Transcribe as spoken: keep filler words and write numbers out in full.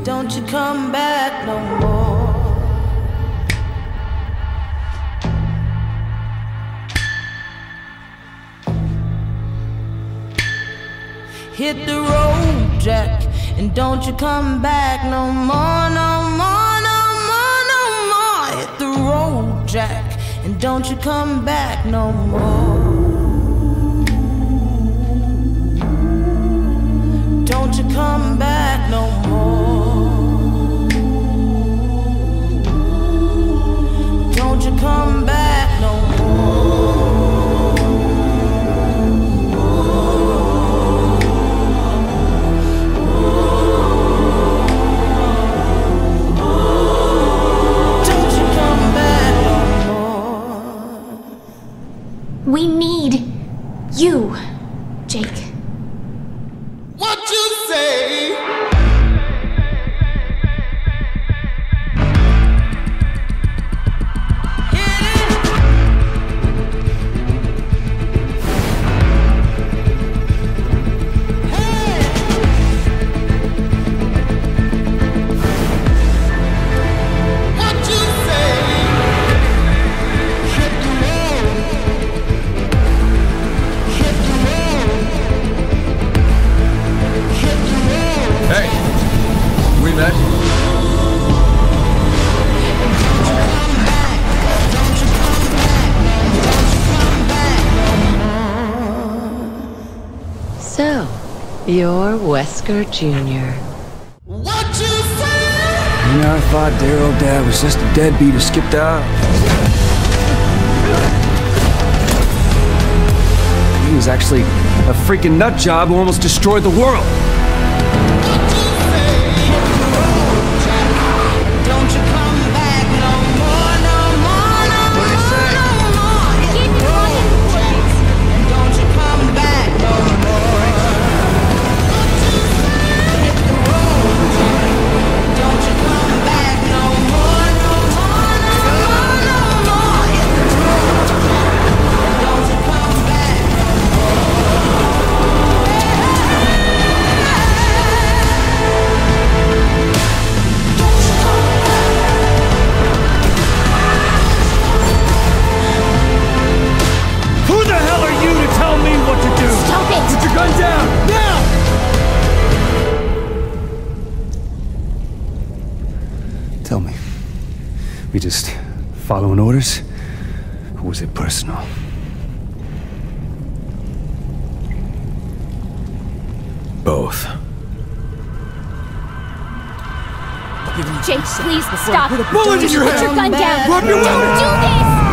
don't you come back no more. Hit the road, Jack, and don't you come back no more, no more, no more, no more. Hit the road, Jack, and don't you come back no more. Don't you come back no more. Don't you come back no more. Don't you come back no more. We need you, Jake. What you say? So, you're Wesker Junior What you say? You know, I thought Daryl Dad was just a deadbeat who skipped out. He was actually a freaking nut job who almost destroyed the world. Tell me, we just following orders, or was it personal? Both. Jake, please stop. Put a bullet in your head! Put your gun down. Drop your Don't do this!